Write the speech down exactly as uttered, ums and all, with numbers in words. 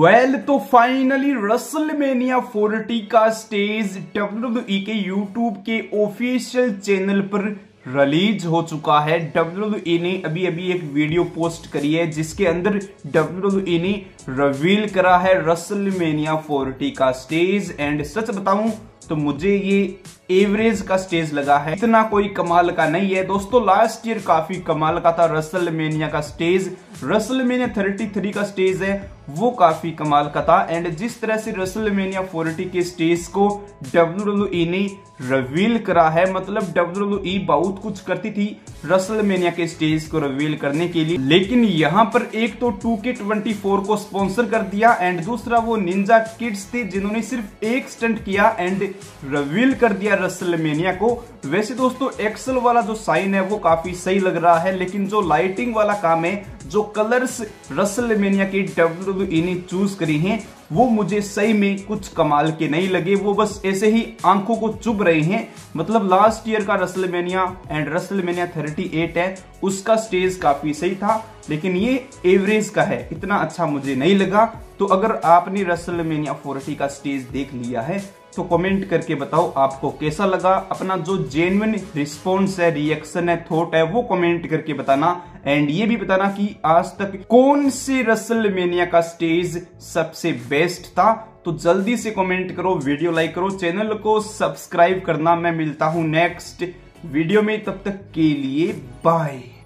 Well तो finally WrestleMania forty का stage WWE के यूट्यूब के ऑफिशियल चैनल पर रिलीज हो चुका है। डब्ल्यूडब्ल्यूई ने अभी अभी एक वीडियो पोस्ट करी है जिसके अंदर डब्ल्यूडब्ल्यूई ने रिवील करा है रेसलमेनिया फोर्टी का स्टेज। एंड सच बताऊं तो मुझे ये एवरेज का स्टेज लगा है, इतना कोई कमाल का नहीं है दोस्तों। लास्ट ईयर काफी कमाल का था रेसलमेनिया का स्टेज। रेसलमेनिया थर्टी थ्री का स्टेज है वो काफी कमाल का था। एंड जिस तरह से रेसलमेनिया फोर्टी के स्टेज को डब्ल्यूडब्ल्यूई ने रिवील करा है, मतलब डब्ल्यूडब्ल्यूई बहुत कुछ करती थी रेसलमेनिया के स्टेज को रिवील करने के लिए, लेकिन यहाँ पर एक तो टू के ट्वेंटी फोर को स्पॉन्सर कर दिया एंड दूसरा वो निंजा किड्स थे जिन्होंने सिर्फ एक स्टंट किया एंड रिवील कर दिया रेसलमेनिया को। वैसे दोस्तों एक्सल वाला जो साइन है वो काफी सही लग रहा है, लेकिन जो लाइटिंग वाला काम है, जो कलर्स रेसलमेनिया के डब्ल्यूडब्ल्यूई ने चूज करी हैं वो मुझे सही में कुछ कमाल के नहीं लगे। वो बस ऐसे ही आंखों को चुभ रहे हैं। मतलब लास्ट ईयर का WrestleMania and WrestleMania thirty eight है उसका स्टेज काफी सही था, लेकिन ये एवरेज का है, इतना अच्छा मुझे नहीं लगा। तो अगर आपने रेसलमेनिया फोर्टी का स्टेज देख लिया है तो कमेंट करके बताओ आपको कैसा लगा। अपना जो जेन्युइन रिस्पॉन्स है, रिएक्शन है, थॉट है वो कमेंट करके बताना। एंड ये भी बताना कि आज तक कौन से रेसलमेनिया का स्टेज सबसे बेस्ट था। तो जल्दी से कमेंट करो, वीडियो लाइक करो, चैनल को सब्सक्राइब करना। मैं मिलता हूं नेक्स्ट वीडियो में, तब तक के लिए बाय।